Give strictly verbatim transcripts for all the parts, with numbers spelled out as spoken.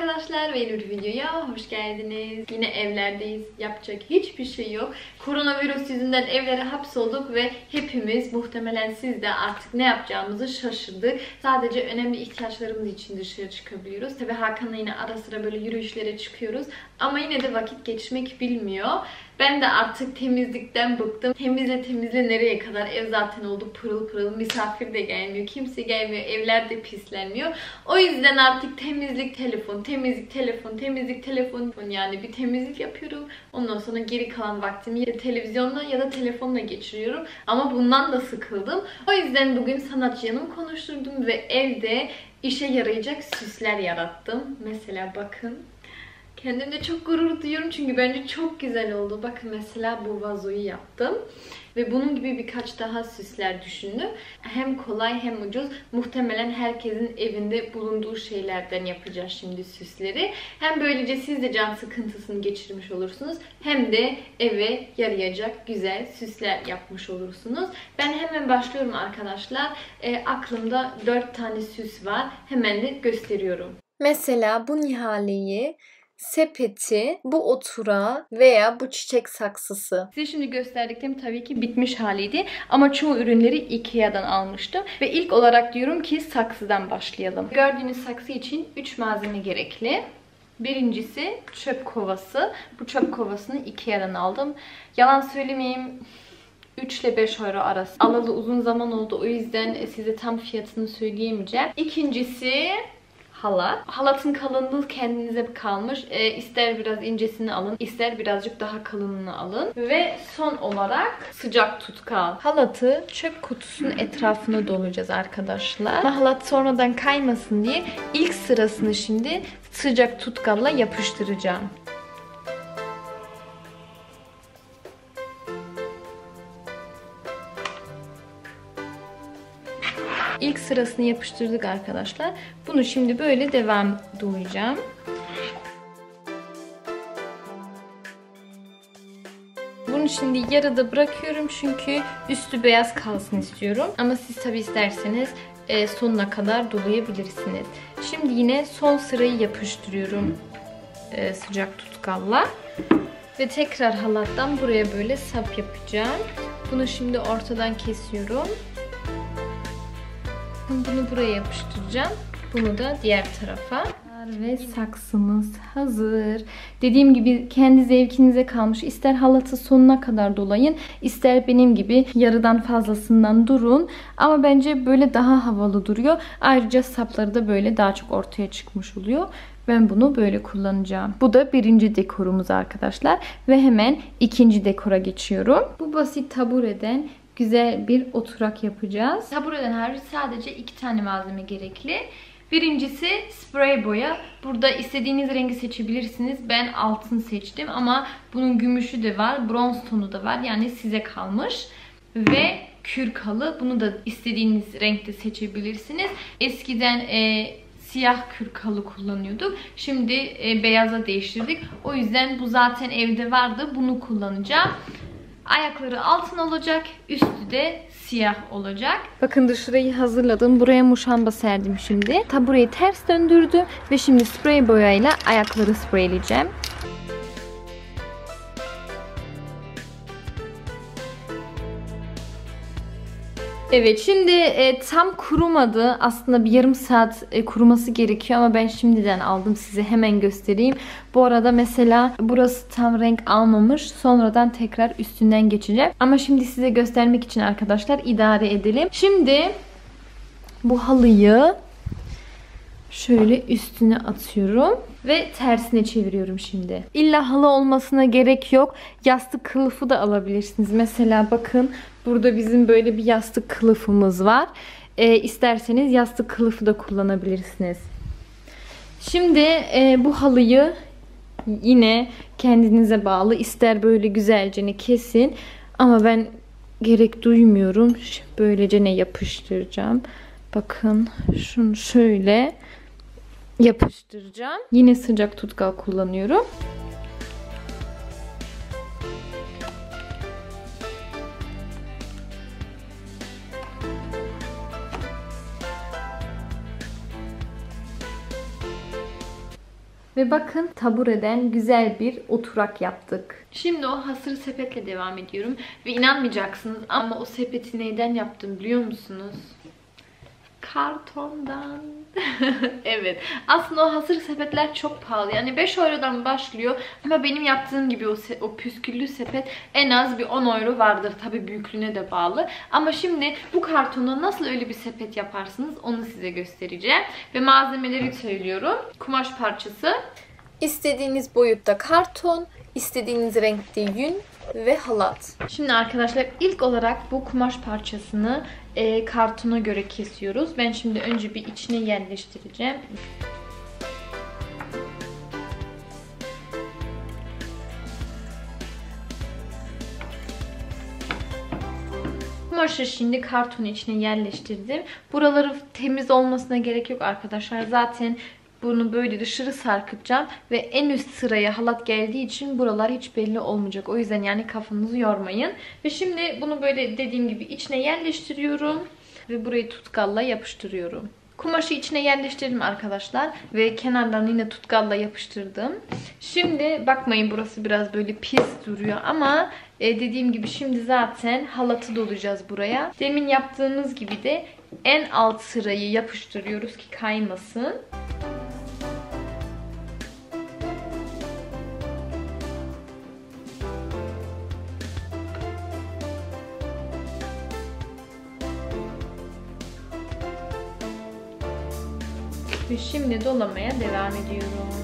arkadaşlar ve yeni bir videoya hoş geldiniz. Yine evlerdeyiz. Yapacak hiçbir şey yok. Koronavirüs yüzünden evlere hapsolduk ve hepimiz, muhtemelen siz de artık ne yapacağımızı şaşırdık. Sadece önemli ihtiyaçlarımız için dışarı çıkabiliyoruz. Tabii Hakan'la yine ara sıra böyle yürüyüşlere çıkıyoruz. Ama yine de vakit geçmek bilmiyor. Ben de artık temizlikten bıktım. Temizle temizle nereye kadar? Ev zaten oldu pırıl pırıl. Misafir de gelmiyor. Kimse gelmiyor. Evler de pislenmiyor. O yüzden artık temizlik telefon, temizlik telefon, temizlik telefon. Yani bir temizlik yapıyorum. Ondan sonra geri kalan vaktimi ya televizyonla ya da telefonla geçiriyorum. Ama bundan da sıkıldım. O yüzden bugün sanatçı yanımı konuşturdum ve evde işe yarayacak süsler yarattım. Mesela bakın. Kendimde çok gurur duyuyorum çünkü bence çok güzel oldu. Bakın mesela bu vazoyu yaptım. Ve bunun gibi birkaç daha süsler düşündüm. Hem kolay hem ucuz. Muhtemelen herkesin evinde bulunduğu şeylerden yapacağız şimdi süsleri. Hem böylece siz de can sıkıntısını geçirmiş olursunuz. Hem de eve yarayacak güzel süsler yapmış olursunuz. Ben hemen başlıyorum arkadaşlar. E, aklımda dört tane süs var. Hemen de gösteriyorum. Mesela bu nihaleyi, sepeti, bu oturağı veya bu çiçek saksısı. Size şimdi gösterdiklerim tabii ki bitmiş haliydi. Ama çoğu ürünleri Ikea'dan almıştım. Ve ilk olarak diyorum ki saksıdan başlayalım. Gördüğünüz saksı için üç malzeme gerekli. Birincisi çöp kovası. Bu çöp kovasını Ikea'dan aldım. Yalan söylemeyeyim, üç ile beş euro arası. Alalı uzun zaman oldu. O yüzden size tam fiyatını söyleyemeyeceğim. İkincisi halat. Halatın kalınlığı kendinize kalmış. E, ister biraz incesini alın, ister birazcık daha kalınını alın. Ve son olarak sıcak tutkal. Halatı çöp kutusunun etrafına dolayacağız arkadaşlar. Halat sonradan kaymasın diye ilk sırasını şimdi sıcak tutkalla yapıştıracağım. İlk sırasını yapıştırdık arkadaşlar. Bunu şimdi böyle devam dolayacağım. Bunu şimdi yarıda bırakıyorum çünkü üstü beyaz kalsın istiyorum. Ama siz tabi isterseniz sonuna kadar dolayabilirsiniz. Şimdi yine son sırayı yapıştırıyorum sıcak tutkalla. Ve tekrar halattan buraya böyle sap yapacağım. Bunu şimdi ortadan kesiyorum. Bunu buraya yapıştıracağım. Bunu da diğer tarafa. Ve saksımız hazır. Dediğim gibi kendi zevkinize kalmış. İster halatı sonuna kadar dolayın, ister benim gibi yarıdan fazlasından durun. Ama bence böyle daha havalı duruyor. Ayrıca sapları da böyle daha çok ortaya çıkmış oluyor. Ben bunu böyle kullanacağım. Bu da birinci dekorumuz arkadaşlar. Ve hemen ikinci dekora geçiyorum. Bu basit tabureden güzel bir oturak yapacağız. Tabureden hariç sadece iki tane malzeme gerekli. Birincisi sprey boya. Burada istediğiniz rengi seçebilirsiniz. Ben altın seçtim ama bunun gümüşü de var, bronz tonu da var. Yani size kalmış. Ve kürk halı. Bunu da istediğiniz renkte seçebilirsiniz. Eskiden e, siyah kürk halı kullanıyorduk. Şimdi e, beyaza değiştirdik. O yüzden bu zaten evde vardı. Bunu kullanacağım. Ayakları altın olacak. Üstü de siyah olacak. Bakın dışarıyı hazırladım. Buraya muşamba serdim şimdi. Tabureyi ters döndürdüm. Ve şimdi sprey boyayla ayakları spreyleyeceğim. Evet, şimdi e, tam kurumadı. Aslında bir yarım saat e, kuruması gerekiyor ama ben şimdiden aldım, size hemen göstereyim. Bu arada mesela burası tam renk almamış. Sonradan tekrar üstünden geçeceğim. Ama şimdi size göstermek için arkadaşlar idare edelim. Şimdi bu halıyı şöyle üstüne atıyorum ve tersine çeviriyorum şimdi. İlla halı olmasına gerek yok. Yastık kılıfı da alabilirsiniz. Mesela bakın burada bizim böyle bir yastık kılıfımız var. Ee, isterseniz yastık kılıfı da kullanabilirsiniz. Şimdi e, bu halıyı yine kendinize bağlı. İster böyle güzelce kesin. Ama ben gerek duymuyorum. Böylece ne yapıştıracağım. Bakın şunu şöyle yapıştıracağım. Yine sıcak tutkal kullanıyorum. Ve bakın tabureden güzel bir oturak yaptık. Şimdi o hasır sepetle devam ediyorum. Ve inanmayacaksınız ama o sepeti neyden yaptım biliyor musunuz? Kartondan. Evet. Aslında o hasır sepetler çok pahalı. Yani beş eurodan başlıyor. Ama benim yaptığım gibi o, o püsküllü sepet en az bir on euro vardır. Tabii büyüklüğüne de bağlı. Ama şimdi bu kartondan nasıl öyle bir sepet yaparsınız onu size göstereceğim. Ve malzemeleri söylüyorum. Kumaş parçası. İstediğiniz boyutta karton, istediğiniz renkte yün ve halat. Şimdi arkadaşlar ilk olarak bu kumaş parçasını e, kartona göre kesiyoruz. Ben şimdi önce bir içine yerleştireceğim. Kumaşı şimdi kartonun içine yerleştirdim. Buraları temiz olmasına gerek yok arkadaşlar. Zaten bunu böyle dışarı sarkıtacağım ve en üst sıraya halat geldiği için buralar hiç belli olmayacak. O yüzden yani kafanızı yormayın. Ve şimdi bunu böyle dediğim gibi içine yerleştiriyorum ve burayı tutkalla yapıştırıyorum. Kumaşı içine yerleştirdim arkadaşlar ve kenarlarını yine tutkalla yapıştırdım. Şimdi bakmayın burası biraz böyle pis duruyor ama dediğim gibi şimdi zaten halatı dolayacağız buraya. Demin yaptığımız gibi de en alt sırayı yapıştırıyoruz ki kaymasın. Ve şimdi dolamaya devam ediyorum.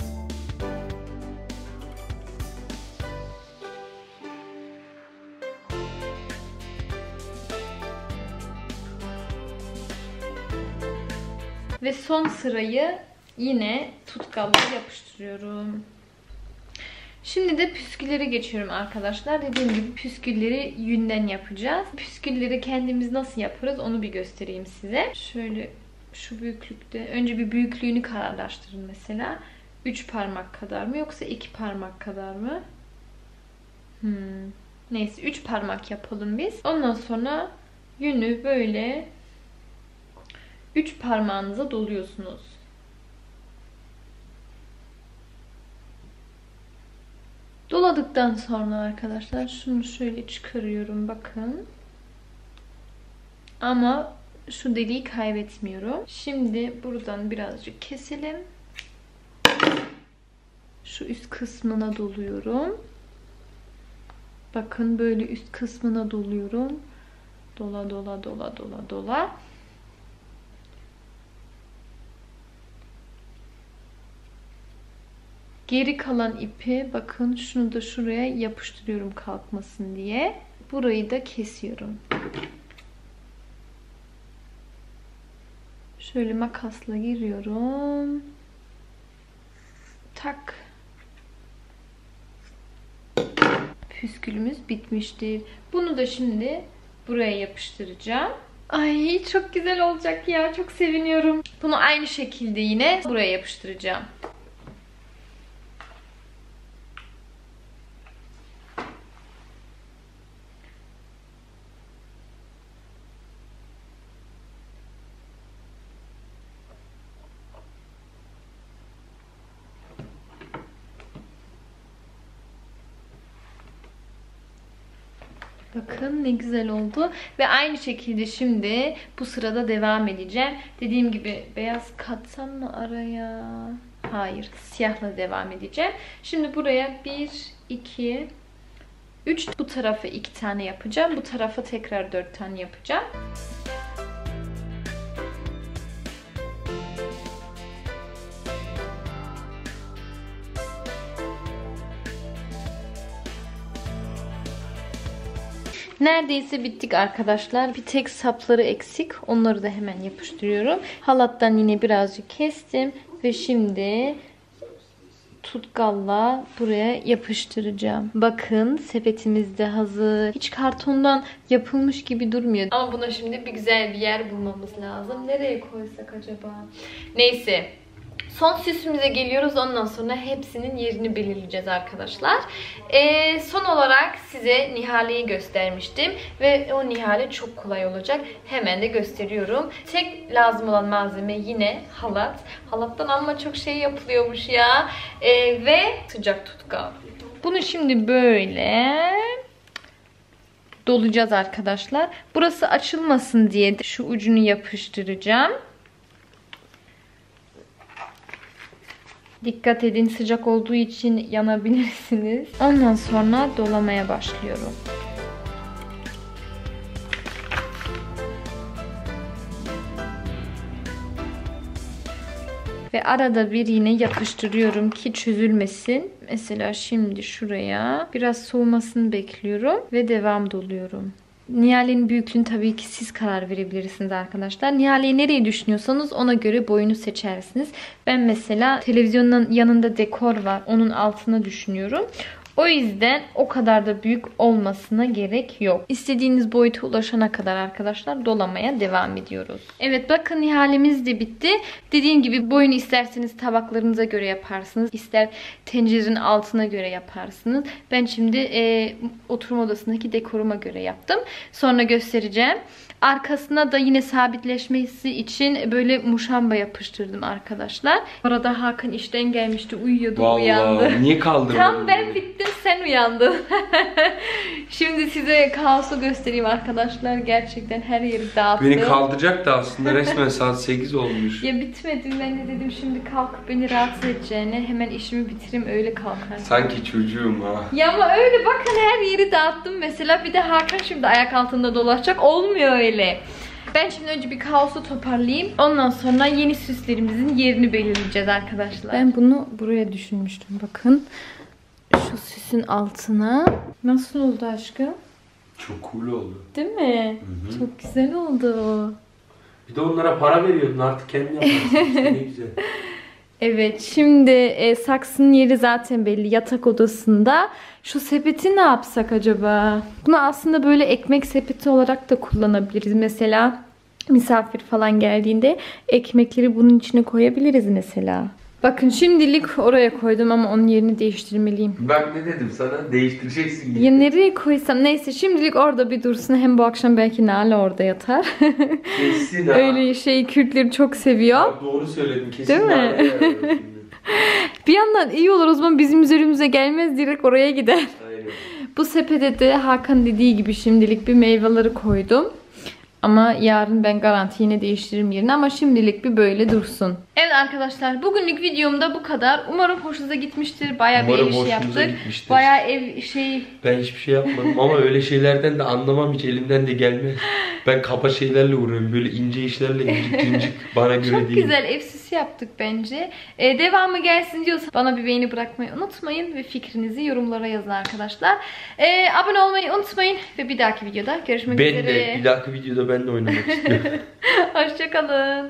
Ve son sırayı yine tutkalla yapıştırıyorum. Şimdi de püskülleri geçiyorum arkadaşlar. Dediğim gibi püskülleri yünden yapacağız. Püskülleri kendimiz nasıl yaparız onu bir göstereyim size. Şöyle şu büyüklükte. Önce bir büyüklüğünü kararlaştırın mesela. üç parmak kadar mı yoksa iki parmak kadar mı? Hmm. Neyse üç parmak yapalım biz. Ondan sonra yünü böyle üç parmağınıza doluyorsunuz. Doladıktan sonra arkadaşlar şunu şöyle çıkarıyorum bakın. Ama şu deliği kaybetmiyorum. Şimdi buradan birazcık keselim. Şu üst kısmına doluyorum. Bakın böyle üst kısmına doluyorum. Dola dola dola dola dola. Geri kalan ipi bakın şunu da şuraya yapıştırıyorum kalkmasın diye. Burayı da kesiyorum. Şöyle makasla giriyorum. Tak. Püskülümüz bitmiştir. Bunu da şimdi buraya yapıştıracağım. Ay çok güzel olacak ya. Çok seviniyorum. Bunu aynı şekilde yine buraya yapıştıracağım. Bakın ne güzel oldu. Ve aynı şekilde şimdi bu sırada devam edeceğim. Dediğim gibi beyaz katsam mı araya? Hayır. Siyahla devam edeceğim. Şimdi buraya bir, iki, üç. Bu tarafa iki tane yapacağım. Bu tarafa tekrar dört tane yapacağım. Neredeyse bittik arkadaşlar. Bir tek sapları eksik. Onları da hemen yapıştırıyorum. Halattan yine birazcık kestim. Ve şimdi tutkalla buraya yapıştıracağım. Bakın sepetimiz de hazır. Hiç kartondan yapılmış gibi durmuyor. Ama buna şimdi bir güzel bir yer bulmamız lazım. Nereye koysak acaba? Neyse. Son süsümüze geliyoruz. Ondan sonra hepsinin yerini belirleyeceğiz arkadaşlar. Ee, son olarak size Nihale'yi göstermiştim. Ve o Nihale çok kolay olacak. Hemen de gösteriyorum. Tek lazım olan malzeme yine halat. Halattan ama çok şey yapılıyormuş ya. Ee, ve sıcak tutkal. Bunu şimdi böyle dolacağız arkadaşlar. Burası açılmasın diye şu ucunu yapıştıracağım. Dikkat edin, sıcak olduğu için yanabilirsiniz. Ondan sonra dolamaya başlıyorum. Ve arada bir yine yapıştırıyorum ki çözülmesin. Mesela şimdi şuraya biraz soğumasını bekliyorum ve devam doluyorum. Nihale'nin büyüklüğünü tabii ki siz karar verebilirsiniz arkadaşlar. Nihale'yi nereye düşünüyorsanız ona göre boyunu seçersiniz. Ben mesela televizyonun yanında dekor var. Onun altına düşünüyorum. O yüzden o kadar da büyük olmasına gerek yok. İstediğiniz boyuta ulaşana kadar arkadaşlar dolamaya devam ediyoruz. Evet, bakın Nihalemiz de bitti. Dediğim gibi boyunu isterseniz tabaklarınıza göre yaparsınız. İster tencerenin altına göre yaparsınız. Ben şimdi e, oturma odasındaki dekoruma göre yaptım. Sonra göstereceğim. Arkasına da yine sabitleşmesi için böyle muşamba yapıştırdım arkadaşlar. Orada Hakan işten gelmişti, uyuyordu. Vallahi, uyandı. Niye kaldırdın? Tam ben bittim, sen uyandın. Şimdi size kaosu göstereyim arkadaşlar. Gerçekten her yeri dağıttım. Beni kaldıracaktı aslında, resmen saat sekiz olmuş. Ya bitmedi, ben de dedim şimdi kalkıp beni rahatsız edeceğine hemen işimi bitireyim, öyle kalkar. Sanki çocuğum ha. Ya ama öyle, bakın her yeri dağıttım mesela. Bir de Hakan şimdi ayak altında dolaşacak, olmuyor öyle. Ben şimdi önce bir kaosu toparlayayım. Ondan sonra yeni süslerimizin yerini belirleyeceğiz arkadaşlar. Ben bunu buraya düşünmüştüm. Bakın şu süsün altına. Nasıl oldu aşkım? Çok cool oldu. Değil mi? Hı hı. Çok güzel oldu. Bir de onlara para veriyordun, artık kendin yaparsın. Ne güzel. Evet, şimdi e, saksının yeri zaten belli, yatak odasında. Şu sepeti ne yapsak acaba? Bunu aslında böyle ekmek sepeti olarak da kullanabiliriz. Mesela misafir falan geldiğinde ekmekleri bunun içine koyabiliriz mesela. Bakın şimdilik oraya koydum ama onun yerini değiştirmeliyim. Ben ne dedim sana? Değiştireceksin. Ya nereye koysam? Neyse şimdilik orada bir dursun. Hem bu akşam belki Nale orada yatar. Kesin ha. Öyle şey, Kürtleri çok seviyor. Ya doğru söyledin kesin. Değil mi? Bir yandan iyi olur, o zaman bizim üzerimize gelmez, direkt oraya gider. Aynen. Bu sepete de Hakan dediği gibi şimdilik bir meyveleri koydum. Ama yarın ben garanti yine değiştiririm yerini, ama şimdilik bir böyle dursun. Evet arkadaşlar, bugünlük videomda bu kadar. Umarım hoşunuza gitmiştir. Bayağı Umarım bir ev işi yaptık. Gitmiştir. Bayağı ev şey... Ben hiçbir şey yapmadım ama öyle şeylerden de anlamam, hiç elimden de gelmez. Ben kaba şeylerle uğraşıyorum. Böyle ince işlerle, incik incik, bana göre Çok değil. güzel ev süsü yaptık bence. Ee, devamı gelsin diyorsanız bana bir beğeni bırakmayı unutmayın. Ve fikrinizi yorumlara yazın arkadaşlar. Ee, abone olmayı unutmayın. Ve bir dahaki videoda görüşmek ben üzere. Ben de bir dahaki videoda ben de oynamak istiyorum. Hoşçakalın.